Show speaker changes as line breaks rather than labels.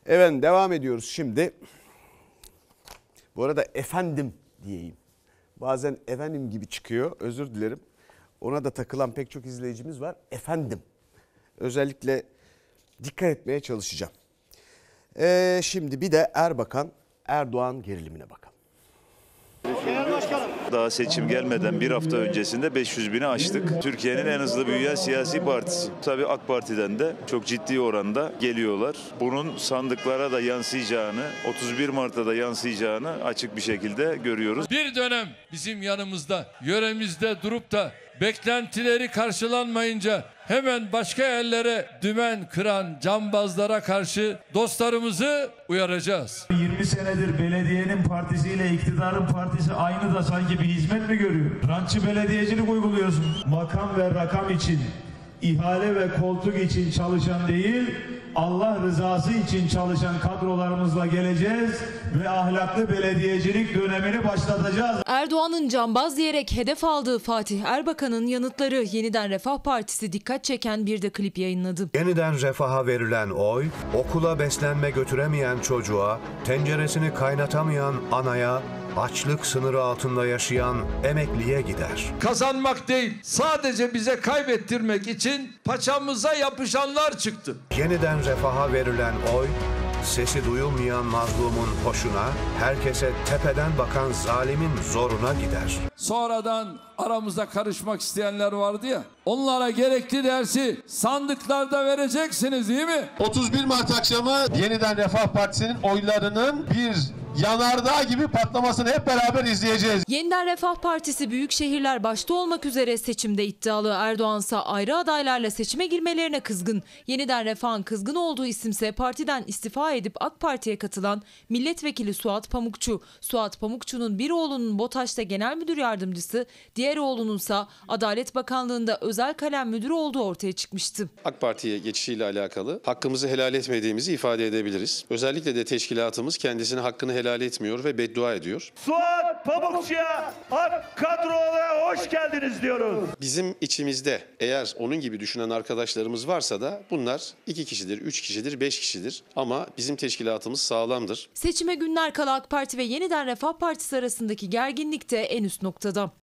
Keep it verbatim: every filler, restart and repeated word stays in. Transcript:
Evet, devam ediyoruz şimdi. Bu arada efendim diyeyim. Bazen efendim gibi çıkıyor, özür dilerim. Ona da takılan pek çok izleyicimiz var. Efendim. Özellikle dikkat etmeye çalışacağım. Ee, şimdi bir de Erbakan Erdoğan gerilimine bakalım.
Daha seçim gelmeden bir hafta öncesinde beş yüz bini aştık. Türkiye'nin en hızlı büyüyen siyasi partisi. Tabii AK Parti'den de çok ciddi oranda geliyorlar. Bunun sandıklara da yansıyacağını, otuz bir Mart'ta da yansıyacağını açık bir şekilde görüyoruz.
Bir dönem bizim yanımızda, yöremizde durup da beklentileri karşılanmayınca hemen başka yerlere dümen kıran cambazlara karşı dostlarımızı uyaracağız.
yirmi senedir belediyenin partisiyle iktidarın partisi aynı da sanki bir hizmet mi görüyor? Rantçı belediyecilik uyguluyorsun. Makam ve rakam için, ihale ve koltuk için çalışan değil, Allah rızası için çalışan kadrolarımızla geleceğiz ve ahlaklı belediyecilik dönemini başlatacağız.
Erdoğan'ın cambaz diyerek hedef aldığı Fatih Erbakan'ın yanıtları Yeniden Refah Partisi dikkat çeken bir de klip yayınladı.
Yeniden refaha verilen oy, okula beslenme götüremeyen çocuğa, tenceresini kaynatamayan anaya, açlık sınırı altında yaşayan emekliye gider.
Kazanmak değil, sadece bize kaybettirmek için paçamıza yapışanlar çıktı.
Yeniden refaha verilen oy, sesi duyulmayan mazlumun hoşuna, herkese tepeden bakan zalimin zoruna gider.
Sonradan aramıza karışmak isteyenler vardı ya, onlara gerekli dersi sandıklarda vereceksiniz değil mi?
otuz bir Mart akşamı Yeniden Refah Partisi'nin oylarının bir yanardağ gibi patlamasını hep beraber izleyeceğiz.
Yeniden Refah Partisi büyük şehirler başta olmak üzere seçimde iddialı. Erdoğan'sa ayrı adaylarla seçime girmelerine kızgın. Yeniden Refah'ın kızgın olduğu isimse partiden istifa edip AK Parti'ye katılan milletvekili Suat Pamukçu. Suat Pamukçu'nun bir oğlunun BOTAŞ'ta genel müdür yardımcısı, diğer oğlununsa Adalet Bakanlığı'nda özel kalem müdürü olduğu ortaya çıkmıştı.
AK Parti'ye geçişiyle alakalı hakkımızı helal etmediğimizi ifade edebiliriz. Özellikle de teşkilatımız kendisine hakkını helal etmiyor ve beddua ediyor.
Suat Pamukçu'ya AK kadroya hoş geldiniz diyoruz.
Bizim içimizde eğer onun gibi düşünen arkadaşlarımız varsa da bunlar iki kişidir, üç kişidir, beş kişidir. Ama bizim teşkilatımız sağlamdır.
Seçime günler kala AK Parti ve Yeniden Refah Partisi arasındaki gerginlik de en üst noktada.